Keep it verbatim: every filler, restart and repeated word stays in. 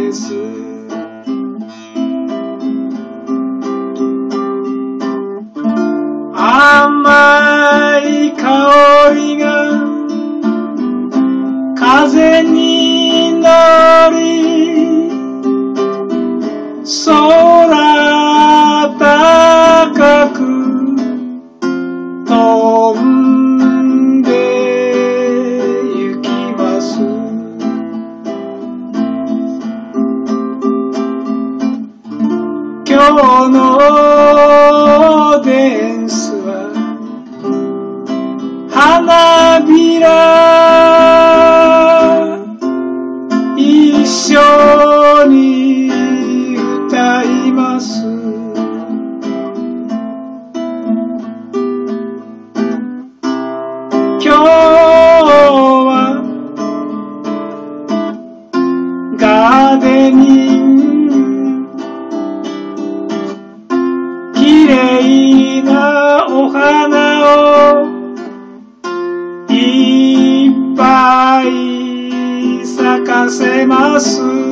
です。甘い香りが風に乗り、空高く飛んで行きます。今日のデンスは花びら一緒に歌います。今日はガーデニング、きれいなお花をいっぱい咲かせます。